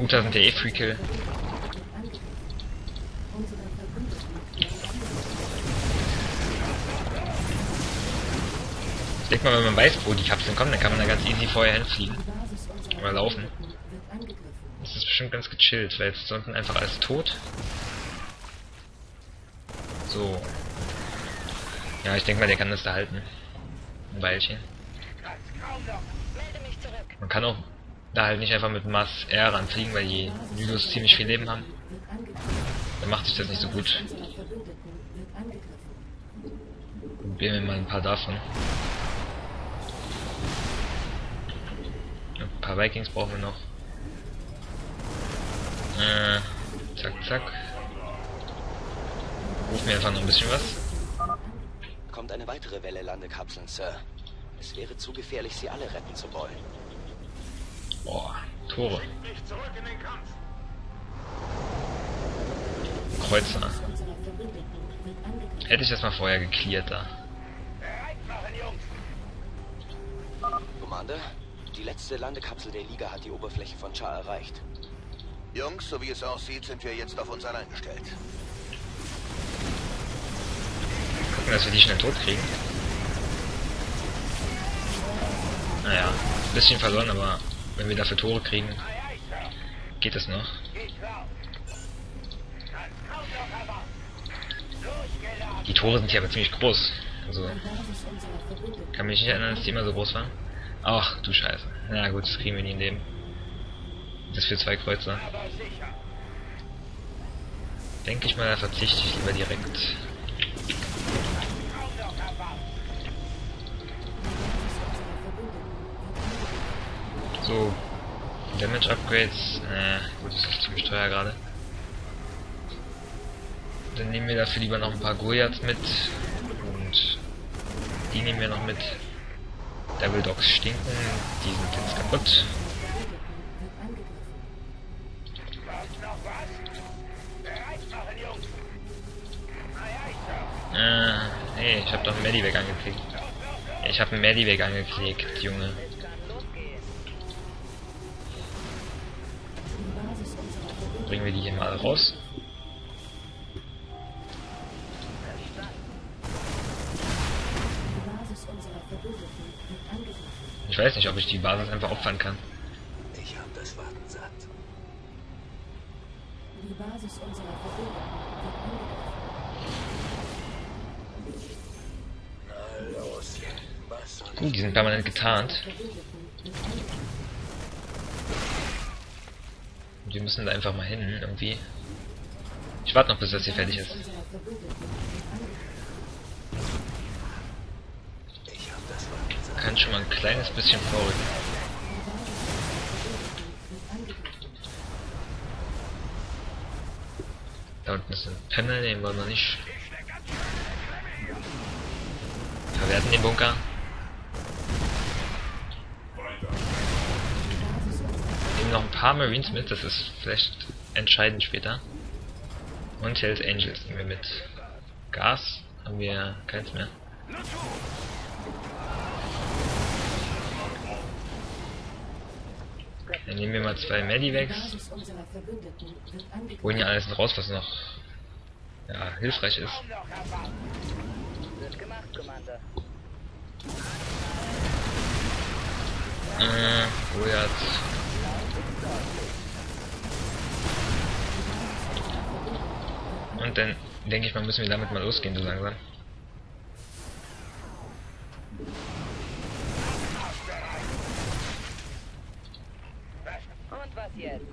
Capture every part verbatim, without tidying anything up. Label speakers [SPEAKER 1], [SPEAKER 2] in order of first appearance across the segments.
[SPEAKER 1] Gut, da sind ja eh Free Kill. Ich denke mal, wenn man weiß, wo die Kapseln kommen, dann kann man da ganz easy vorher hinfliegen. Oder laufen. Das ist bestimmt ganz gechillt, weil jetzt unten einfach alles tot. So. Ja, ich denke mal, der kann das da halten. Ein Weilchen. Man kann auch da halt nicht einfach mit Mass R ranfliegen, weil die Nylus ziemlich viel Leben haben. Dann macht sich das nicht so gut. Probieren wir mal ein paar davon. Ein paar Vikings brauchen wir noch. Äh, zack, zack. Rufen wir einfach noch ein bisschen was.
[SPEAKER 2] Kommt eine weitere Welle Landekapseln, Sir. Es wäre zu gefährlich, sie alle retten zu wollen.
[SPEAKER 1] Boah, Tore. Kreuzer. Hätte ich das mal vorher gecleart da.
[SPEAKER 2] Commander, die letzte Landekapsel der Liga hat die Oberfläche von Char erreicht.
[SPEAKER 3] Jungs, so wie es aussieht, sind wir jetzt auf uns allein gestellt.
[SPEAKER 1] Gucken, dass wir die schnell tot kriegen. Naja, ein bisschen verloren, aber wenn wir dafür Tore kriegen, geht es noch. Die Tore sind hier aber ziemlich groß. Also, kann mich nicht erinnern, dass die immer so groß waren. Ach, du Scheiße. Na gut, das kriegen wir nie in dem. Das für zwei Kreuzer. Denke ich mal, da verzichte ich lieber direkt. So. Damage Upgrades. Äh, gut, das ist ziemlich teuer gerade. Dann nehmen wir dafür lieber noch ein paar Goliaths mit. Und die nehmen wir noch mit. Devil Dogs stinken. Die sind jetzt kaputt. Äh, hey, ich hab doch einen Medivac angeklickt. Ich hab einen Medivac angeklickt, Junge. Bringen wir die hier mal raus. Ich weiß nicht, ob ich die Basis einfach opfern kann.
[SPEAKER 3] Ich hab das Warten satt.
[SPEAKER 4] Die Basis unserer Verbindung
[SPEAKER 3] Na los. Was soll
[SPEAKER 1] Gut, die sind permanent getarnt. Und wir müssen da einfach mal hin, irgendwie. Ich warte noch, bis das hier fertig ist.
[SPEAKER 3] ich hab das Warten satt.
[SPEAKER 1] Kann schon mal ein kleines bisschen vorrücken. Da unten ist ein Panel, den wollen wir nicht verwerten, den Bunker. Nehmen noch ein paar Marines mit, das ist vielleicht entscheidend später. Und Hells Angels nehmen wir mit. Gas haben wir keins mehr. Dann nehmen wir mal zwei Medivacs. Holen ja alles raus, was noch ja, hilfreich ist. Äh, wo jetzt? Und dann denke ich mal, müssen wir damit mal losgehen, so langsam.
[SPEAKER 5] Und was jetzt?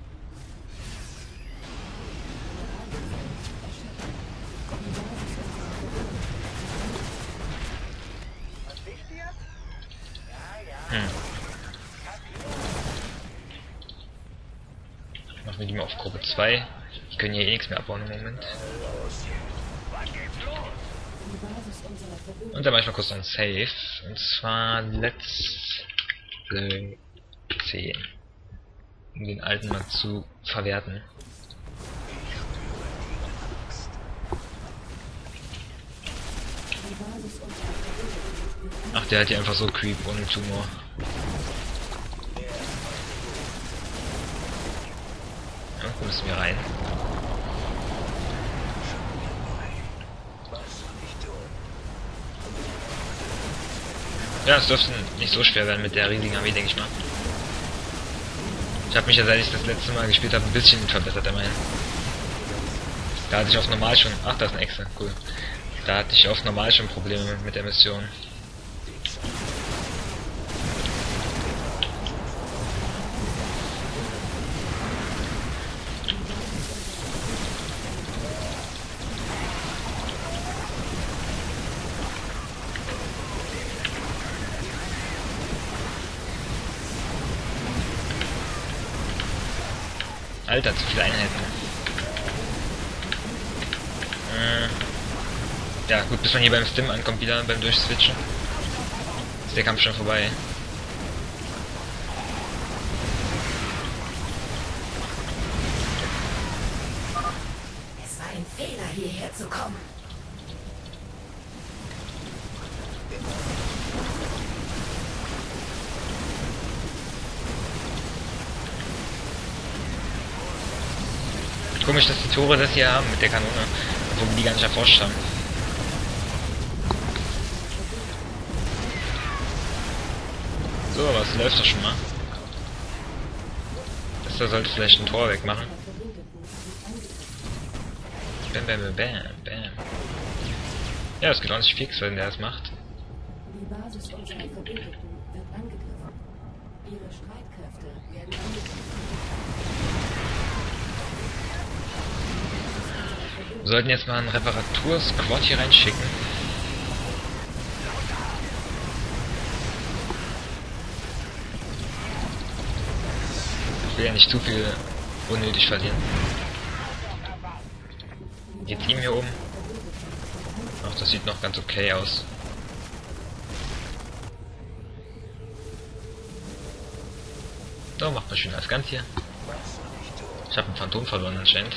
[SPEAKER 1] Hm. Machen wir die mal auf Gruppe zwei. Die können hier eh nichts mehr abbauen im Moment. Und dann mache ich mal kurz noch ein Save. Und zwar letzte zehn. Um den alten mal zu verwerten. Ach, der hat hier einfach so Creep ohne Tumor. Wo müssen wir rein? Ja, es dürfte nicht so schwer werden mit der riesigen Armee, denke ich mal. Ich habe mich ja, seit ich das letzte Mal gespielt habe, ein bisschen verbessert immerhin. Da hatte ich auf normal schon... Ach, da ist ein Echse, cool. Da hatte ich auf normal schon Probleme mit der Mission. Alter, zu viele Einheiten. Äh, ja, gut, bis man hier beim Stim ankommt wieder, beim Durchswitchen. Ist der Kampf schon vorbei.
[SPEAKER 4] Es war ein Fehler, hierher zu kommen.
[SPEAKER 1] Komisch, dass die Tore das hier haben mit der Kanone, obwohl wir die gar nicht erforscht haben. So, aber es läuft doch schon mal. Das da sollte vielleicht ein Tor wegmachen. Bam, bam, bam, bam, bam. Ja, das geht ordentlich fix, wenn der das macht.
[SPEAKER 4] Die Basis unserer Verbündeten wird angegriffen. Ihre Streitkräfte werden angegriffen.
[SPEAKER 1] Wir sollten jetzt mal einen Reparatur-Squad hier reinschicken. Ich will ja nicht zu viel unnötig verlieren. Ihr Team hier oben. Ach, das sieht noch ganz okay aus. So, macht mal schön als ganz hier. Ich habe ein Phantom verloren anscheinend.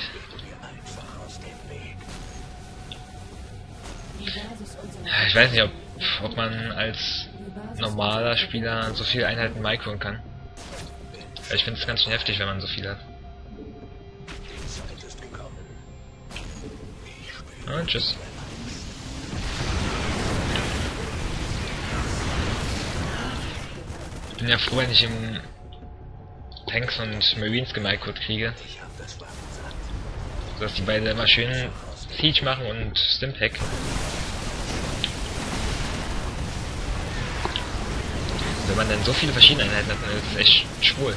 [SPEAKER 1] Ja, ich weiß nicht, ob, ob man als normaler Spieler so viele Einheiten micron kann. Ich finde es ganz schön heftig, wenn man so viel hat. Und tschüss. Ich bin ja froh, wenn ich im Tanks und Marines gemicrot kriege. Sodass die beide immer schön Siege machen und Stimpack. Wenn man dann so viele verschiedene Einheiten hat, dann ist es echt schwul.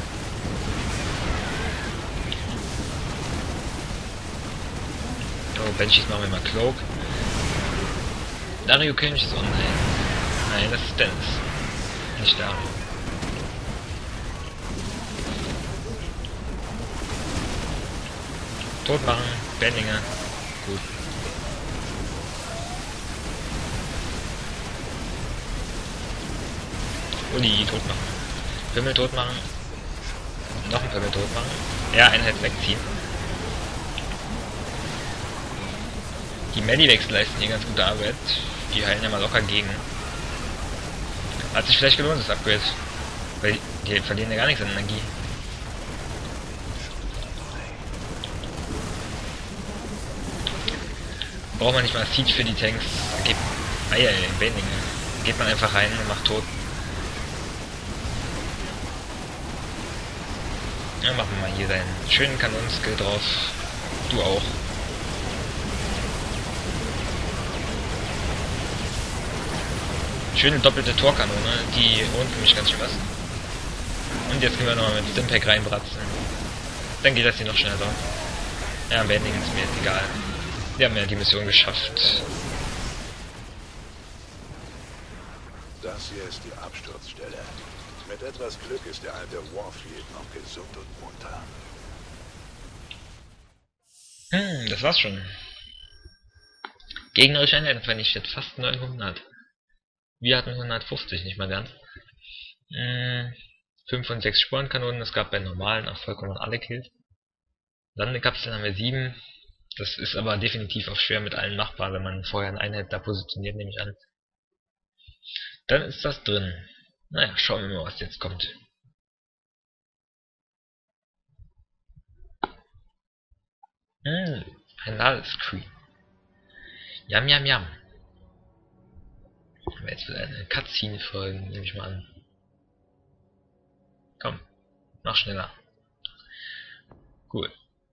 [SPEAKER 1] Oh, Banshees machen wir mal Cloak. Dario König ist online. Nein, das ist Dennis. Nicht Dario. Tot machen, Bendinger. Gut. Uli, tot machen. Pimmel tot machen. Noch ein Pimmel tot machen. Ja, Einheit wegziehen. Die Medivacs leisten hier ganz gute Arbeit. Die heilen ja mal locker gegen. Hat sich vielleicht gelohnt, das Upgrade. Weil die verlieren ja gar nichts an Energie. Braucht man nicht mal Siege für die Tanks. Geht, ah ja, Bendinge. Geht man einfach rein und macht tot. Ja, machen wir mal hier deinen schönen Kanonenskill drauf. Du auch. Schöne doppelte Torkanone, die lohnt für mich ganz schön was. Und jetzt können wir nochmal mit Stimpack reinbratzen. Dann geht das hier noch schneller. Ja, Bending ist mir jetzt egal. Wir haben ja die Mission geschafft.
[SPEAKER 3] Das hier ist die Absturzstelle. Mit etwas Glück ist der alte Warfield noch gesund und munter.
[SPEAKER 1] Hm, das war's schon. Gegnerische Einheiten vernichtet, fast neunhundert. Wir hatten hundertfünfzig, nicht mal ganz. Hm, fünf und sechs Sporenkanonen, es gab bei normalen Erfolg und alle Kills. Landekapseln haben wir sieben. Das ist aber definitiv auch schwer mit allen machbar, wenn man vorher eine Einheit da positioniert, nehme ich an. Dann ist das drin. Naja, schauen wir mal, was jetzt kommt. Hm, ein Ladescreen. Yam, yam, yam. Aber jetzt wird eine Cutscene folgen, nehme ich mal an. Komm, noch schneller. Cool.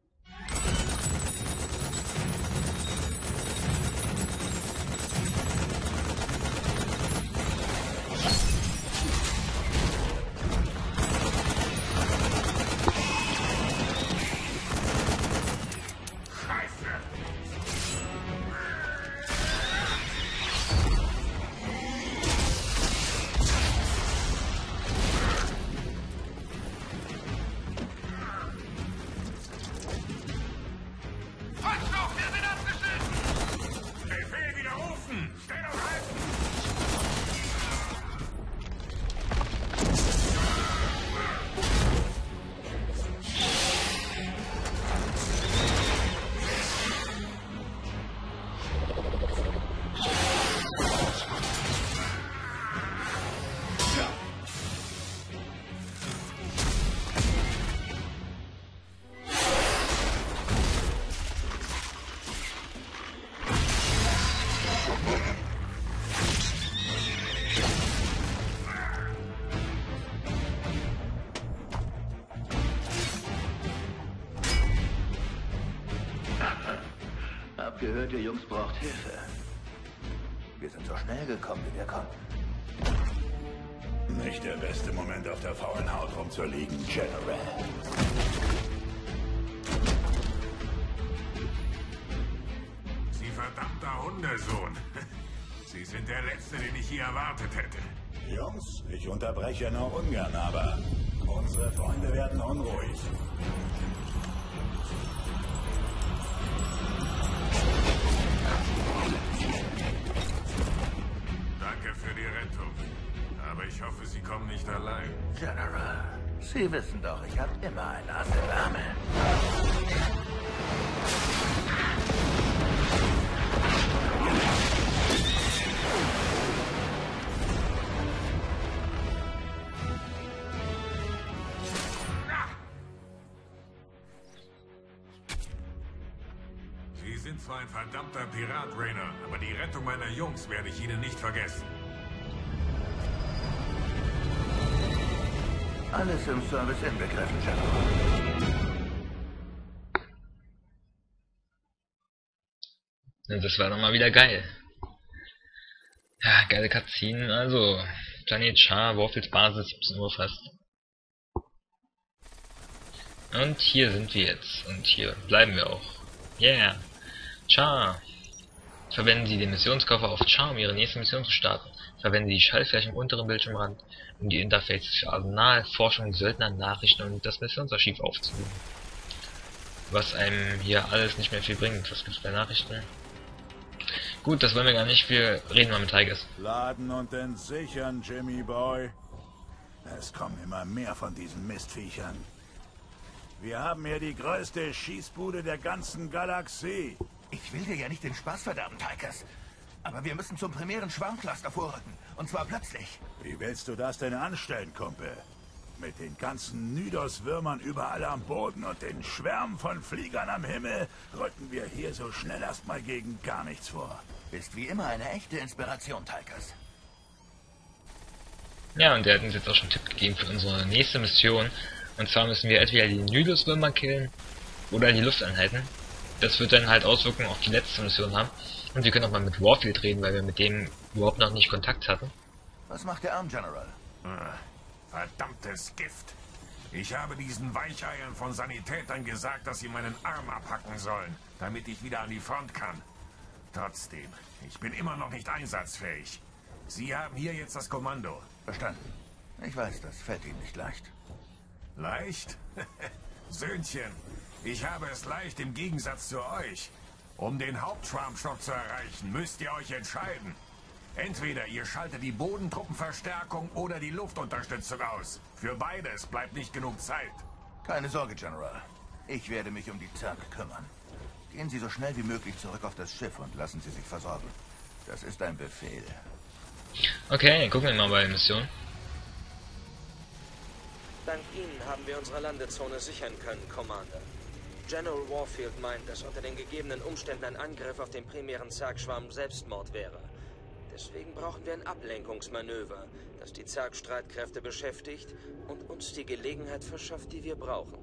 [SPEAKER 5] Hab gehört, ihr Jungs braucht Hilfe. Wir sind so schnell gekommen, wie wir konnten.
[SPEAKER 3] Nicht der beste Moment, auf der faulen Haut rumzuliegen, General.
[SPEAKER 6] Sie verdammter Hundesohn. Sie sind der Letzte, den ich hier erwartet hätte.
[SPEAKER 3] Jungs, ich unterbreche nur ungern, aber unsere Freunde werden unruhig.
[SPEAKER 6] Danke für die Rettung. Aber ich hoffe, Sie kommen nicht allein.
[SPEAKER 5] General, Sie wissen doch, ich habe immer ein Ass im Ärmel.
[SPEAKER 6] Sie sind zwar ein verdammter Pirat, Raynor, aber die Rettung meiner Jungs werde ich Ihnen nicht vergessen.
[SPEAKER 5] Alles im Service inbegriffen, General.
[SPEAKER 1] Das war doch mal wieder geil. Ja, geile Cutscene. Also, Planet Char, Warfields Basis, siebzehn Uhr fast. Und hier sind wir jetzt. Und hier bleiben wir auch. Yeah. Char. Verwenden Sie den Missionskoffer auf Char, um Ihre nächste Mission zu starten. Verwenden Sie die Schaltfläche im unteren Bildschirmrand, um die Interfaces für Arsenal, Forschung, Söldner, Nachrichten und das Missionsarchiv aufzunehmen. Was einem hier alles nicht mehr viel bringt. Was gibt's bei Nachrichten? Gut, das wollen wir gar nicht. Wir reden mal mit Tigers.
[SPEAKER 3] Laden und entsichern, Jimmy Boy. Es kommen immer mehr von diesen Mistviechern. Wir haben hier die größte Schießbude der ganzen Galaxie.
[SPEAKER 5] Ich will dir ja nicht den Spaß verderben, Tychus. Aber wir müssen zum primären Schwarmcluster vorrücken. Und zwar plötzlich.
[SPEAKER 3] Wie willst du das denn anstellen, Kumpel? Mit den ganzen Nydus-Würmern überall am Boden und den Schwärmen von Fliegern am Himmel rücken wir hier so schnell erstmal gegen gar nichts vor.
[SPEAKER 5] Ist wie immer eine echte Inspiration, Tychus.
[SPEAKER 1] Ja, und der hat uns jetzt auch schon einen Tipp gegeben für unsere nächste Mission. Und zwar müssen wir entweder die Nydus-Würmer killen oder die Lufteinheiten. Das wird dann halt Auswirkungen auf die letzte Mission haben. Und wir können auch mal mit Warfield reden, weil wir mit dem überhaupt noch nicht Kontakt hatten.
[SPEAKER 5] Was macht der Arm, General?
[SPEAKER 6] Ah, verdammtes Gift. Ich habe diesen Weicheiern von Sanitätern gesagt, dass sie meinen Arm abhacken sollen, damit ich wieder an die Front kann. Trotzdem, ich bin immer noch nicht einsatzfähig. Sie haben hier jetzt das Kommando.
[SPEAKER 5] Verstanden. Ich weiß, das fällt Ihnen nicht leicht.
[SPEAKER 6] Leicht? Söhnchen, ich habe es leicht im Gegensatz zu euch. Um den Hauptschwarmstock zu erreichen, müsst ihr euch entscheiden. Entweder ihr schaltet die Bodentruppenverstärkung oder die Luftunterstützung aus. Für beides bleibt nicht genug Zeit.
[SPEAKER 5] Keine Sorge, General. Ich werde mich um die Zerg kümmern. Gehen Sie so schnell wie möglich zurück auf das Schiff und lassen Sie sich versorgen. Das ist ein Befehl.
[SPEAKER 1] Okay, gucken wir mal bei der Mission.
[SPEAKER 7] Dank Ihnen haben wir unsere Landezone sichern können, Commander. General Warfield meint, dass unter den gegebenen Umständen ein Angriff auf den primären Zerg-Schwarm Selbstmord wäre. Deswegen brauchen wir ein Ablenkungsmanöver, das die Zerg-Streitkräfte beschäftigt und uns die Gelegenheit verschafft, die wir brauchen.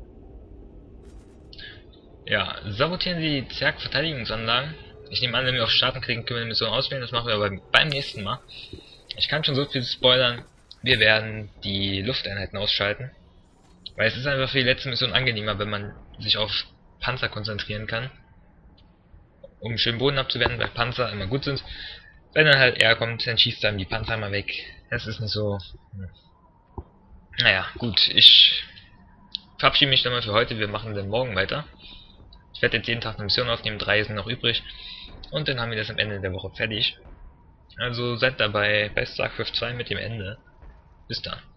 [SPEAKER 1] Ja, sabotieren Sie die Zerg-Verteidigungsanlagen. Ich nehme an, wenn wir auf Starten klicken, können wir die Mission auswählen. Das machen wir aber beim nächsten Mal. Ich kann schon so viel spoilern. Wir werden die Lufteinheiten ausschalten. Weil es ist einfach für die letzte Mission angenehmer, wenn man sich auf Panzer konzentrieren kann. Um schön Boden abzuwehren, weil Panzer immer gut sind. Wenn dann halt er kommt, dann schießt er ihm die Panzer mal weg. Das ist nicht so... Hm. Naja, gut. Ich verabschiede mich dann mal für heute. Wir machen dann morgen weiter. Ich werde jetzt jeden Tag eine Mission aufnehmen. Drei sind noch übrig. Und dann haben wir das am Ende der Woche fertig. Also seid dabei bei StarCraft zwei mit dem Ende. Bis dann.